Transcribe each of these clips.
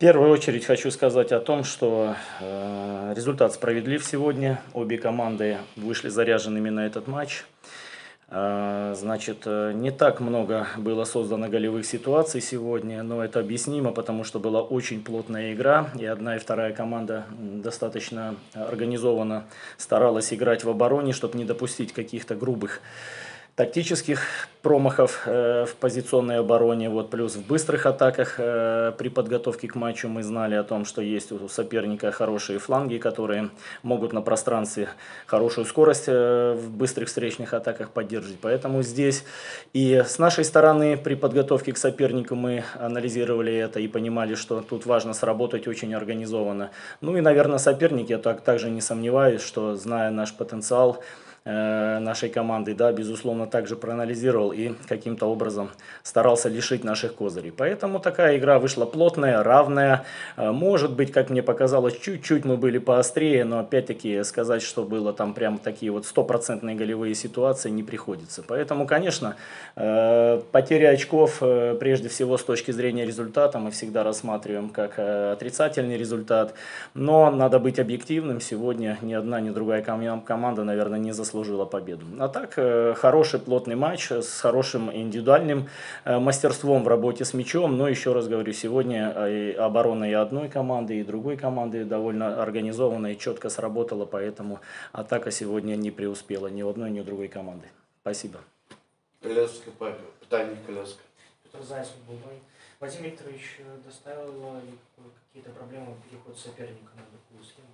первую очередь хочу сказать о том, что результат справедлив сегодня. Обе команды вышли заряженными на этот матч. Значит, не так много было создано голевых ситуаций сегодня, но это объяснимо, потому что была очень плотная игра, и одна и вторая команда достаточно организованно старалась играть в обороне, чтобы не допустить каких-то грубых тактических промахов в позиционной обороне, вот, плюс в быстрых атаках при подготовке к матчу мы знали о том, что есть у соперника хорошие фланги, которые могут на пространстве хорошую скорость в быстрых встречных атаках поддерживать. Поэтому здесь и с нашей стороны при подготовке к сопернику мы анализировали это и понимали, что тут важно сработать очень организованно. Ну и, наверное, соперники, я также не сомневаюсь, что, зная наш потенциал нашей команды, да, безусловно, также проанализировал и каким-то образом старался лишить наших козырей. Поэтому такая игра вышла плотная, равная. Может быть, как мне показалось, чуть-чуть мы были поострее, но опять-таки сказать, что было там прям такие вот стопроцентные голевые ситуации, не приходится. Поэтому, конечно, потеря очков, прежде всего, с точки зрения результата, мы всегда рассматриваем как отрицательный результат. Но надо быть объективным. Сегодня ни одна, ни другая команда, наверное, не заслужила победу. А так, хороший плотный матч с хорошим индивидуальным мастерством в работе с мячом. Но еще раз говорю, сегодня оборона и одной команды, и другой команды довольно организованно и четко сработала, поэтому атака сегодня не преуспела ни у одной, ни у другой команды. Спасибо. Коляска, питание коляска. Петр Заяц, футбол. Вадим Викторович, доставил ли какие-то проблемы переход соперника на другую схему?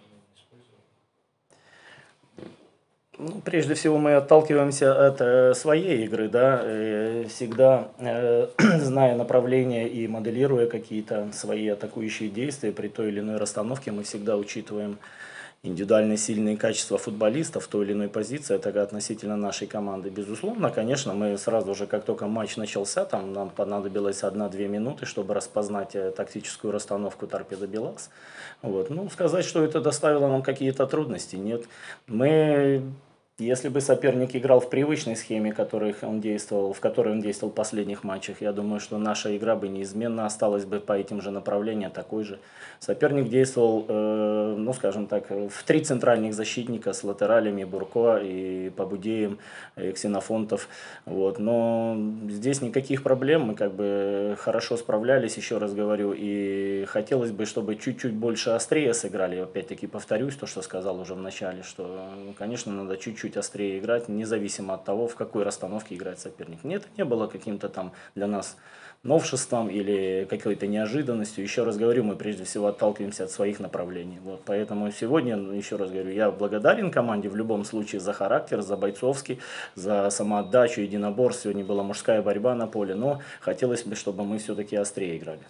Ну, прежде всего мы отталкиваемся от своей игры, да, всегда зная направление и моделируя какие-то свои атакующие действия при той или иной расстановке, мы всегда учитываем индивидуальные сильные качества футболистов в той или иной позиции, это относительно нашей команды. Безусловно, конечно, мы сразу же, как только матч начался, там нам понадобилось 1-2 минуты, чтобы распознать тактическую расстановку Торпедо Белас. Вот. Ну, сказать, что это доставило нам какие-то трудности, нет. Если бы соперник играл в привычной схеме, в которой он действовал в последних матчах, я думаю, что наша игра бы неизменно осталась бы по этим же направлениям такой же. Соперник действовал, ну скажем так, в 3 центральных защитника с латералями Бурко и Пабудеем, и Ксенофонтов. Вот. Но здесь никаких проблем, мы как бы хорошо справлялись, еще раз говорю, и хотелось бы, чтобы чуть-чуть больше острее сыграли. Опять-таки повторюсь то, что сказал уже в начале, что, конечно, надо чуть-чуть острее играть, независимо от того, в какой расстановке играет соперник. Нет, это не было каким-то там для нас новшеством или какой-то неожиданностью. Еще раз говорю, мы прежде всего отталкиваемся от своих направлений. Вот, поэтому сегодня, еще раз говорю, я благодарен команде в любом случае за характер, за бойцовский, за самоотдачу, единоборство. Сегодня была мужская борьба на поле, но хотелось бы, чтобы мы все-таки острее играли.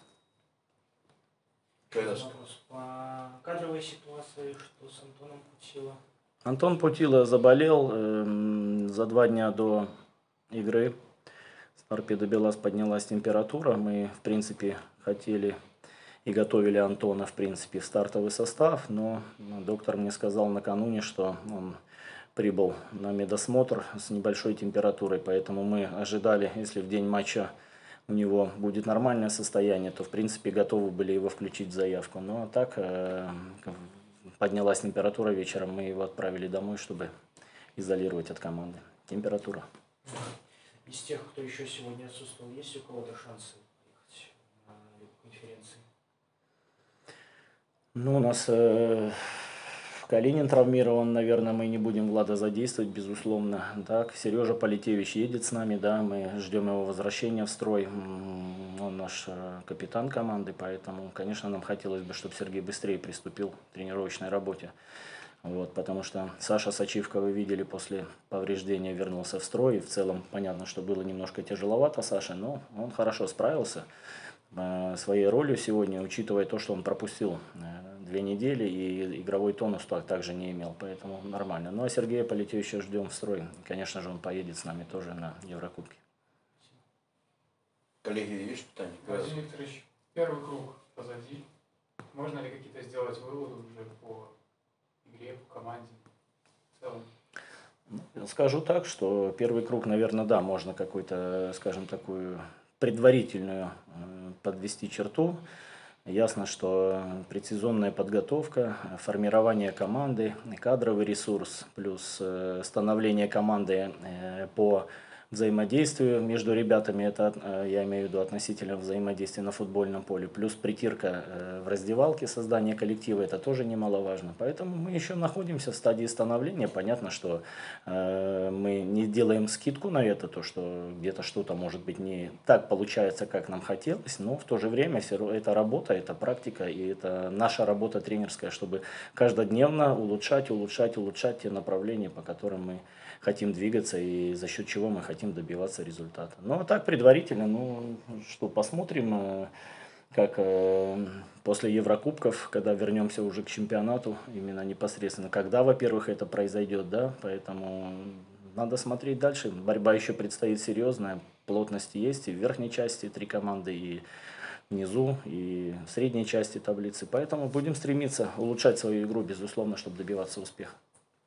Вопрос. По кадровой ситуации, что с Антоном Путило? Антон Путило заболел за 2 дня до игры. С Торпедо Белас поднялась температура. Мы, в принципе, хотели и готовили Антона, в принципе, в стартовый состав, но доктор мне сказал накануне, что он прибыл на медосмотр с небольшой температурой, поэтому мы ожидали, если в день матча у него будет нормальное состояние, то, в принципе, готовы были его включить в заявку. Ну, а так, поднялась температура вечером, мы его отправили домой, чтобы изолировать от команды. Температура. Из тех, кто еще сегодня отсутствовал, есть у кого-то шансы ехать на конференции? Ну, у нас Калинин травмирован, наверное, мы не будем Влада задействовать, безусловно. Так, Сережа Политевич едет с нами, да, мы ждем его возвращения в строй. Он наш капитан команды, поэтому, конечно, нам хотелось бы, чтобы Сергей быстрее приступил к тренировочной работе. Вот, потому что Саша Сачивка, вы видели, после повреждения вернулся в строй. И в целом, понятно, что было немножко тяжеловато Саше, но он хорошо справился своей ролью сегодня, учитывая то, что он пропустил 2 недели и игровой тонус также не имел, поэтому нормально. Ну а Сергея Политевича ждем в строй. Конечно же, он поедет с нами тоже на Еврокубки. Коллеги, есть питание? Владимир Викторович, первый круг позади. Можно ли какие-то сделать выводы уже по игре, по команде в целом? Скажу так, что первый круг, наверное, да, можно какую-то, скажем, такую предварительную подвести черту. Ясно, что предсезонная подготовка, формирование команды, кадровый ресурс, плюс становление команды по взаимодействию между ребятами, это я имею в виду относительно взаимодействия на футбольном поле, плюс притирка в раздевалке, создание коллектива, это тоже немаловажно. Поэтому мы еще находимся в стадии становления. Понятно, что мы не делаем скидку на это, то, что где-то что-то может быть не так получается, как нам хотелось, но в то же время это работа, это практика и это наша работа тренерская, чтобы каждодневно улучшать те направления, по которым мы хотим двигаться и за счет чего мы хотим добиваться результата. Ну, а так предварительно, ну, что, посмотрим, как после Еврокубков, когда вернемся уже к чемпионату, именно непосредственно, когда, во-первых, это произойдет, да, поэтому надо смотреть дальше. Борьба еще предстоит серьезная, плотность есть и в верхней части 3 команды, и внизу, и в средней части таблицы. Поэтому будем стремиться улучшать свою игру, безусловно, чтобы добиваться успеха.